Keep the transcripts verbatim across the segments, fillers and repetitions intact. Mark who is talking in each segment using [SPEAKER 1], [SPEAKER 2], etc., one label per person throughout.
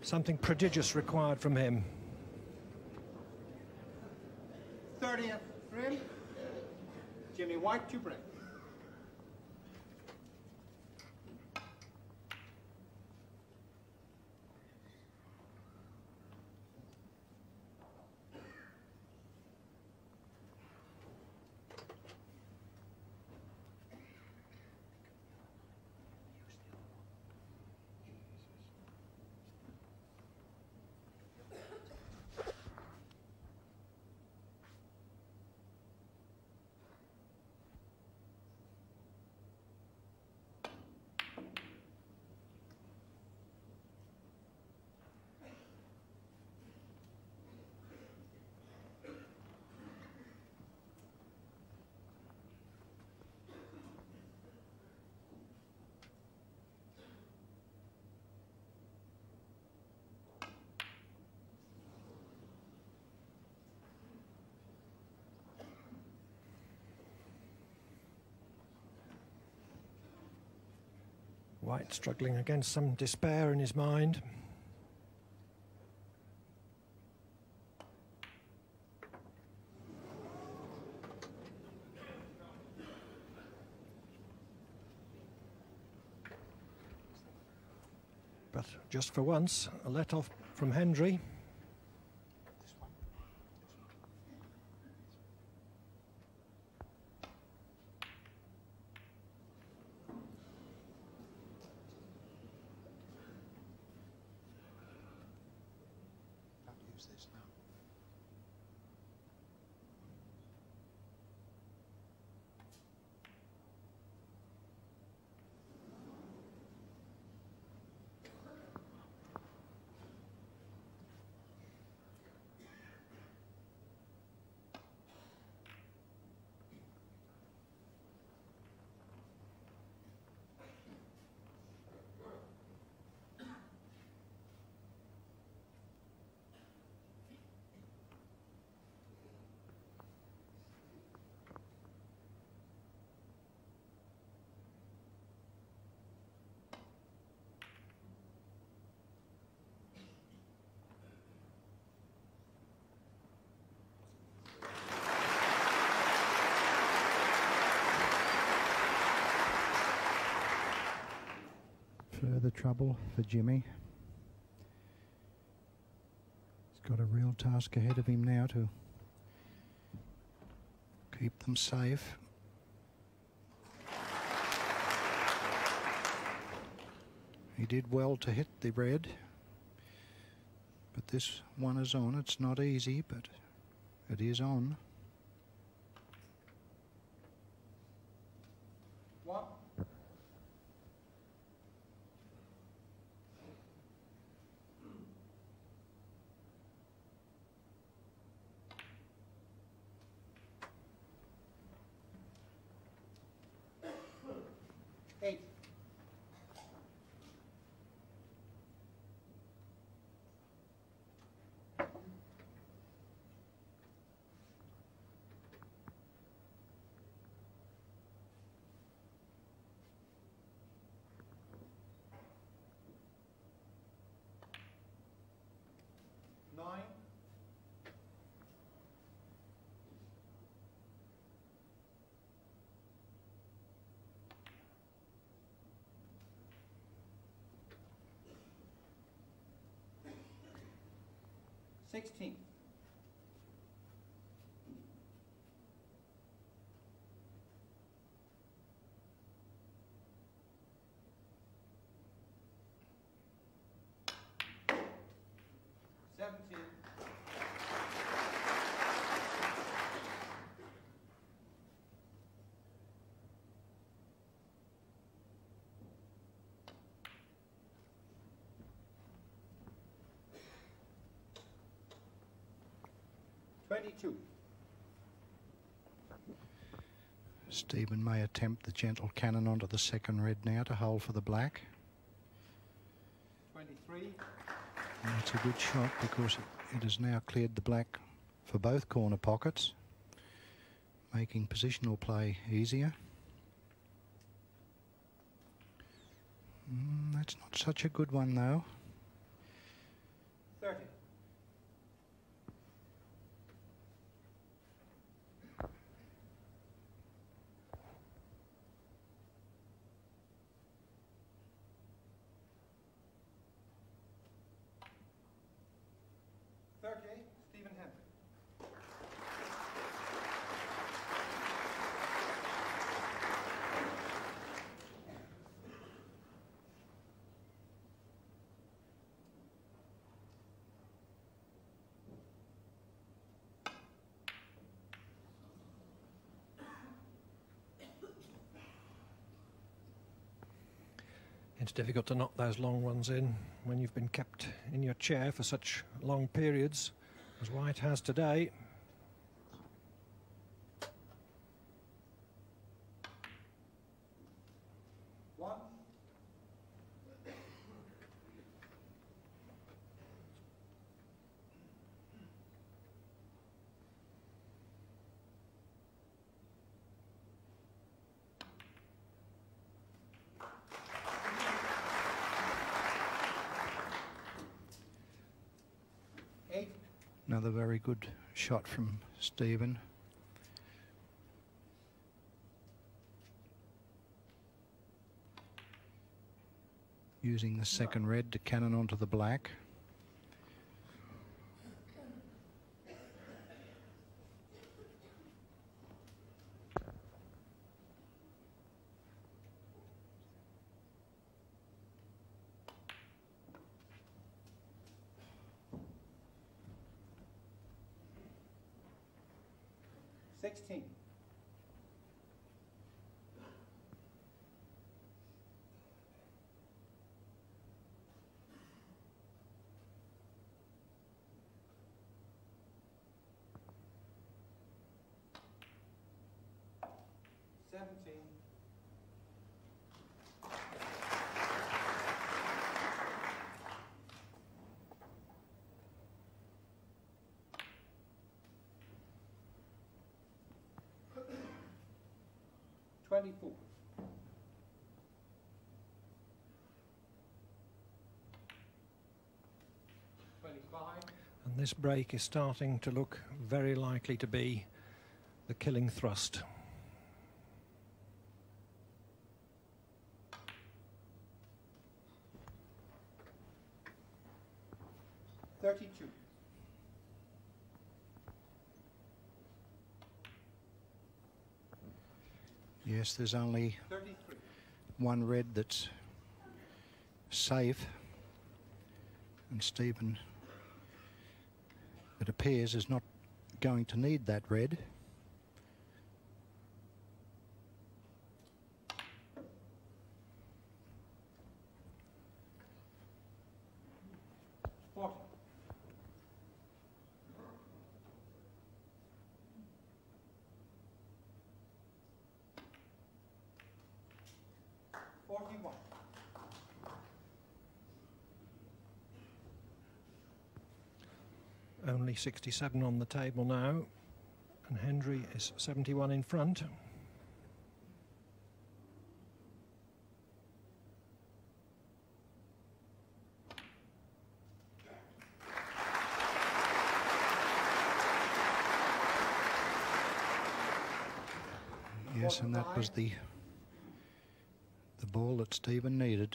[SPEAKER 1] Something prodigious required from him.
[SPEAKER 2] thirtieth frame. Jimmy White to break.
[SPEAKER 1] White struggling against some despair in his mind. But just for once, a let-off from Hendry.
[SPEAKER 3] This now. Further trouble for Jimmy. He's got a real task ahead of him now to keep them safe. He did well to hit the red, but this one is on. It's not easy, but it is on.
[SPEAKER 2] What? Eight. Nine. Sixteen. Seventeen. Twenty-two.
[SPEAKER 3] Stephen may attempt the gentle cannon onto the second red now to hold for the black.
[SPEAKER 2] Twenty-three.
[SPEAKER 3] And it's a good shot because it, it has now cleared the black for both corner pockets, making positional play easier. Mm, that's not such a good one though.
[SPEAKER 1] It's difficult to knock those long ones in when you've been kept in your chair for such long periods as White has today.
[SPEAKER 2] One. Eight.
[SPEAKER 3] Another very good shot from Stephen. Using the second red to cannon onto the black.
[SPEAKER 2] Sixteen. Seventeen. Twenty-four. Twenty-five.
[SPEAKER 1] And this break is starting to look very likely to be the killing thrust.
[SPEAKER 2] Thirty-two.
[SPEAKER 3] Yes, there's only
[SPEAKER 2] Thirty-three.
[SPEAKER 3] one red that's safe, and Stephen, it appears, is not going to need that red.
[SPEAKER 2] Forty. Forty-one.
[SPEAKER 1] Only sixty-seven on the table now, and Hendry is seventy-one in front.
[SPEAKER 3] Yes, and that was the the ball that Stephen needed.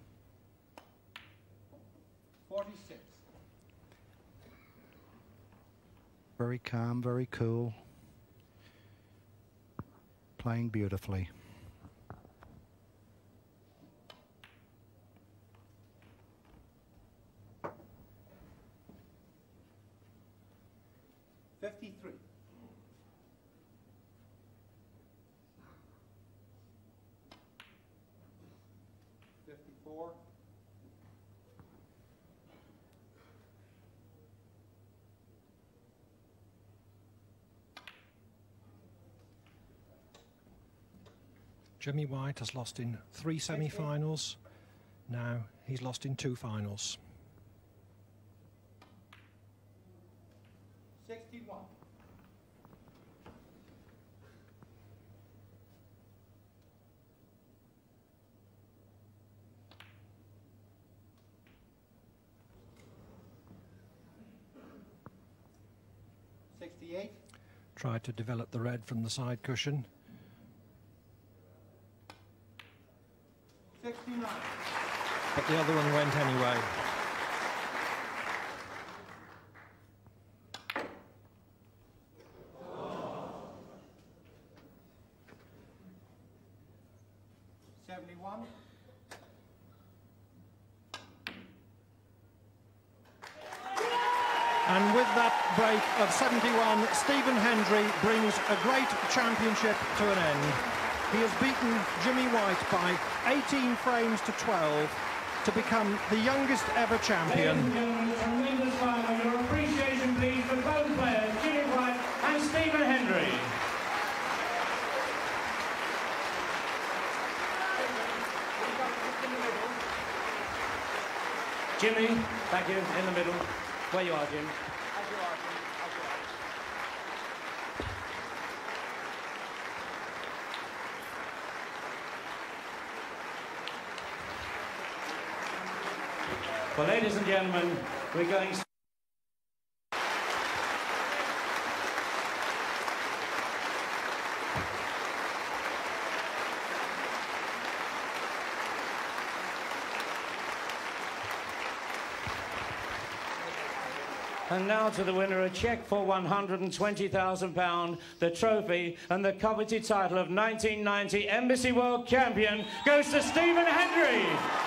[SPEAKER 2] Forty-six.
[SPEAKER 3] Very calm, very cool, playing beautifully.
[SPEAKER 2] Fifty-three. Fifty-four.
[SPEAKER 1] Jimmy White has lost in three semi-finals. Now he's lost in two finals.
[SPEAKER 2] Sixty-one. Sixty-eight.
[SPEAKER 1] Tried to develop the red from the side cushion.
[SPEAKER 2] Sixty-nine.
[SPEAKER 1] But the other one went anyway.
[SPEAKER 2] Seventy-one.
[SPEAKER 1] And with that break of seventy-one, Stephen Hendry brings a great championship to an end. He has beaten Jimmy White by eighteen frames to twelve to become the youngest ever champion.
[SPEAKER 4] Ladies and gentlemen, a tremendous final. Your appreciation, please, for both players, Jimmy White and Stephen Hendry. Jimmy, back in, in the middle. Where you are, Jim.
[SPEAKER 2] As you are, Jim. As you are.
[SPEAKER 4] Well, ladies and gentlemen, we're going... And now to the winner, a cheque for one hundred twenty thousand pounds, the trophy and the coveted title of nineteen ninety Embassy World Champion goes to Stephen Hendry.